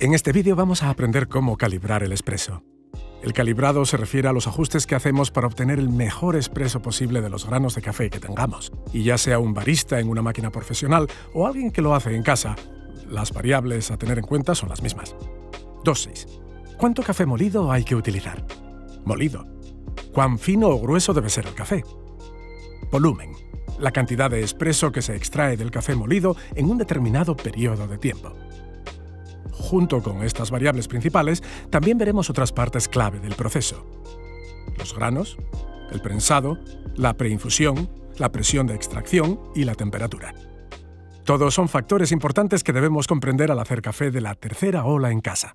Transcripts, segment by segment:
En este vídeo vamos a aprender cómo calibrar el espresso. El calibrado se refiere a los ajustes que hacemos para obtener el mejor espresso posible de los granos de café que tengamos. Y ya sea un barista en una máquina profesional o alguien que lo hace en casa, las variables a tener en cuenta son las mismas. Dosis. ¿Cuánto café molido hay que utilizar? Molido. ¿Cuán fino o grueso debe ser el café? Volumen. La cantidad de espresso que se extrae del café molido en un determinado periodo de tiempo. Junto con estas variables principales, también veremos otras partes clave del proceso. Los granos, el prensado, la preinfusión, la presión de extracción y la temperatura. Todos son factores importantes que debemos comprender al hacer café de la tercera ola en casa.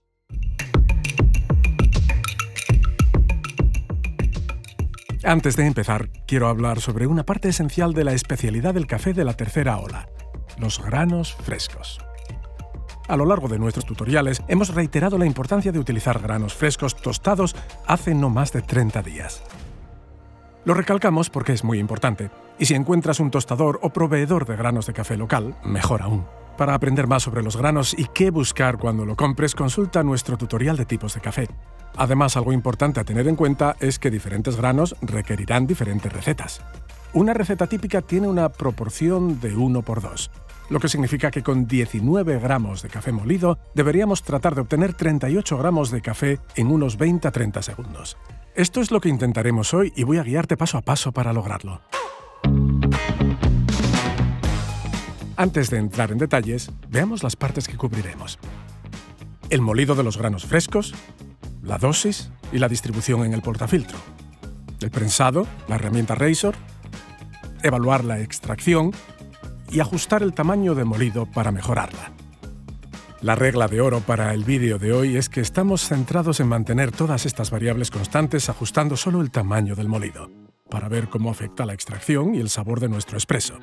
Antes de empezar, quiero hablar sobre una parte esencial de la especialidad del café de la tercera ola: los granos frescos. A lo largo de nuestros tutoriales hemos reiterado la importancia de utilizar granos frescos tostados hace no más de 30 días. Lo recalcamos porque es muy importante, y si encuentras un tostador o proveedor de granos de café local, mejor aún. Para aprender más sobre los granos y qué buscar cuando lo compres, consulta nuestro tutorial de tipos de café. Además, algo importante a tener en cuenta es que diferentes granos requerirán diferentes recetas. Una receta típica tiene una proporción de 1:2. Lo que significa que con 19 gramos de café molido deberíamos tratar de obtener 38 gramos de café en unos 20 a 30 segundos. Esto es lo que intentaremos hoy y voy a guiarte paso a paso para lograrlo. Antes de entrar en detalles, veamos las partes que cubriremos. El molido de los granos frescos, la dosis y la distribución en el portafiltro. El prensado, la herramienta Razor, evaluar la extracción y ajustar el tamaño de molido para mejorarla. La regla de oro para el vídeo de hoy es que estamos centrados en mantener todas estas variables constantes ajustando solo el tamaño del molido, para ver cómo afecta la extracción y el sabor de nuestro espresso.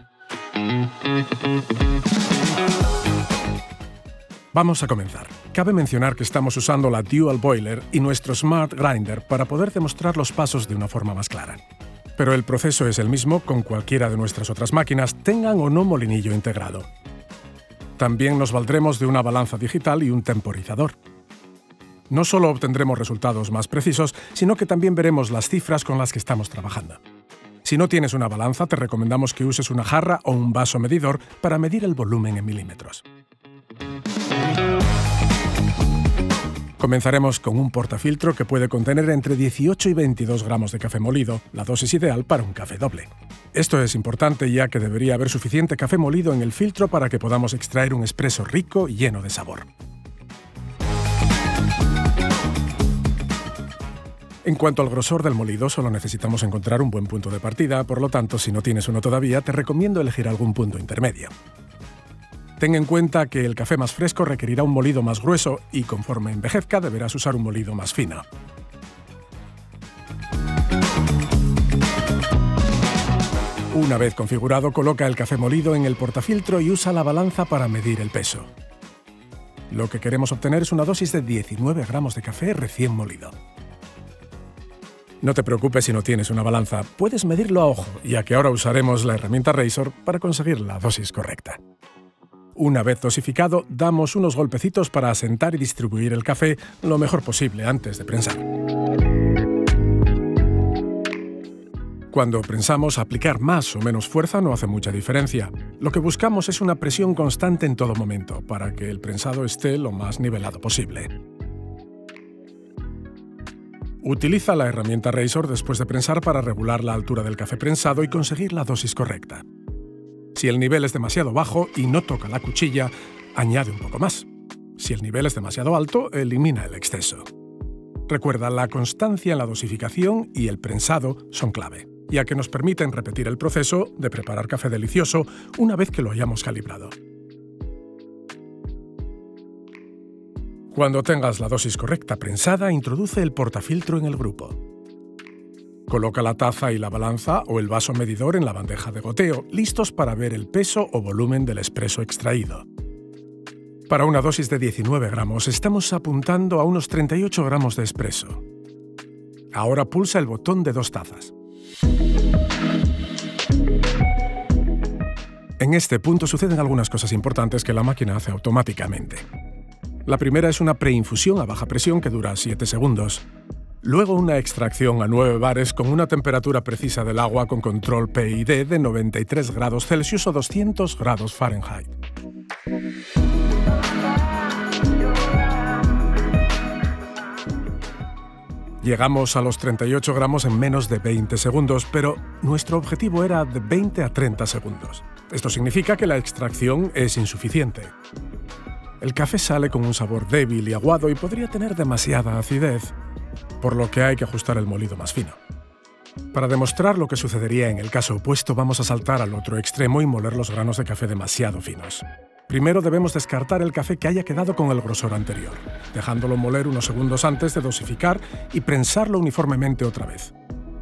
Vamos a comenzar. Cabe mencionar que estamos usando la Dual Boiler y nuestro Smart Grinder para poder demostrar los pasos de una forma más clara. Pero el proceso es el mismo con cualquiera de nuestras otras máquinas, tengan o no molinillo integrado. También nos valdremos de una balanza digital y un temporizador. No solo obtendremos resultados más precisos, sino que también veremos las cifras con las que estamos trabajando. Si no tienes una balanza, te recomendamos que uses una jarra o un vaso medidor para medir el volumen en milímetros. Comenzaremos con un portafiltro que puede contener entre 18 y 22 gramos de café molido, la dosis ideal para un café doble. Esto es importante ya que debería haber suficiente café molido en el filtro para que podamos extraer un espresso rico y lleno de sabor. En cuanto al grosor del molido, solo necesitamos encontrar un buen punto de partida, por lo tanto, si no tienes uno todavía, te recomiendo elegir algún punto intermedio. Ten en cuenta que el café más fresco requerirá un molido más grueso y conforme envejezca deberás usar un molido más fino. Una vez configurado, coloca el café molido en el portafiltro y usa la balanza para medir el peso. Lo que queremos obtener es una dosis de 19 gramos de café recién molido. No te preocupes si no tienes una balanza, puedes medirlo a ojo, ya que ahora usaremos la herramienta Razor para conseguir la dosis correcta. Una vez dosificado, damos unos golpecitos para asentar y distribuir el café lo mejor posible antes de prensar. Cuando prensamos, aplicar más o menos fuerza no hace mucha diferencia. Lo que buscamos es una presión constante en todo momento, para que el prensado esté lo más nivelado posible. Utiliza la herramienta Razor después de prensar para regular la altura del café prensado y conseguir la dosis correcta. Si el nivel es demasiado bajo y no toca la cuchilla, añade un poco más. Si el nivel es demasiado alto, elimina el exceso. Recuerda, la constancia en la dosificación y el prensado son clave, ya que nos permiten repetir el proceso de preparar café delicioso una vez que lo hayamos calibrado. Cuando tengas la dosis correcta prensada, introduce el portafiltro en el grupo. Coloca la taza y la balanza o el vaso medidor en la bandeja de goteo, listos para ver el peso o volumen del espresso extraído. Para una dosis de 19 gramos, estamos apuntando a unos 38 gramos de espresso. Ahora pulsa el botón de 2 tazas. En este punto suceden algunas cosas importantes que la máquina hace automáticamente. La primera es una preinfusión a baja presión que dura 7 segundos. Luego una extracción a 9 bares con una temperatura precisa del agua con control PID de 93 grados Celsius o 200 grados Fahrenheit. Llegamos a los 38 gramos en menos de 20 segundos, pero nuestro objetivo era de 20 a 30 segundos. Esto significa que la extracción es insuficiente. El café sale con un sabor débil y aguado y podría tener demasiada acidez, por lo que hay que ajustar el molido más fino. Para demostrar lo que sucedería en el caso opuesto, vamos a saltar al otro extremo y moler los granos de café demasiado finos. Primero debemos descartar el café que haya quedado con el grosor anterior, dejándolo moler unos segundos antes de dosificar y prensarlo uniformemente otra vez.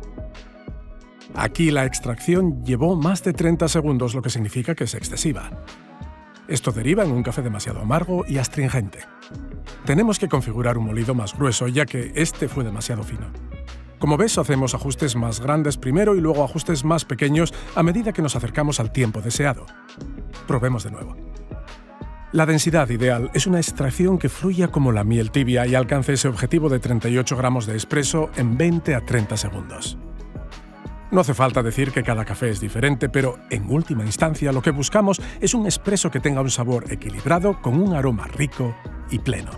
Aquí la extracción llevó más de 30 segundos, lo que significa que es excesiva. Esto deriva en un café demasiado amargo y astringente. Tenemos que configurar un molido más grueso, ya que este fue demasiado fino. Como ves, hacemos ajustes más grandes primero y luego ajustes más pequeños a medida que nos acercamos al tiempo deseado. Probemos de nuevo. La densidad ideal es una extracción que fluya como la miel tibia y alcance ese objetivo de 38 gramos de espresso en 20 a 30 segundos. No hace falta decir que cada café es diferente, pero en última instancia lo que buscamos es un espresso que tenga un sabor equilibrado con un aroma rico y pleno.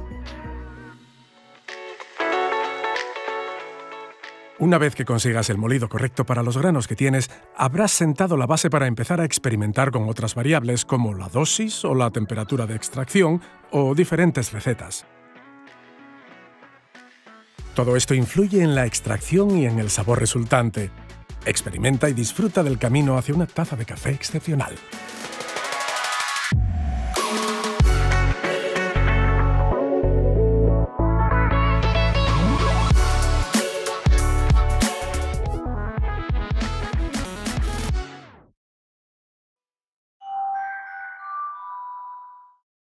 Una vez que consigas el molido correcto para los granos que tienes, habrás sentado la base para empezar a experimentar con otras variables como la dosis o la temperatura de extracción o diferentes recetas. Todo esto influye en la extracción y en el sabor resultante. Experimenta y disfruta del camino hacia una taza de café excepcional.